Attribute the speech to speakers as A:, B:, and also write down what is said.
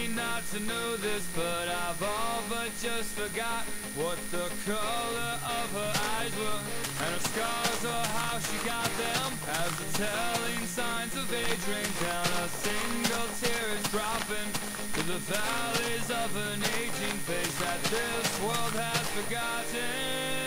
A: not to know this, but I've all but just forgot what the color of her eyes were, and her scars or how she got them, as the telling signs of age rain down. A single tear is dropping to the valleys of an aging face that this world has forgotten.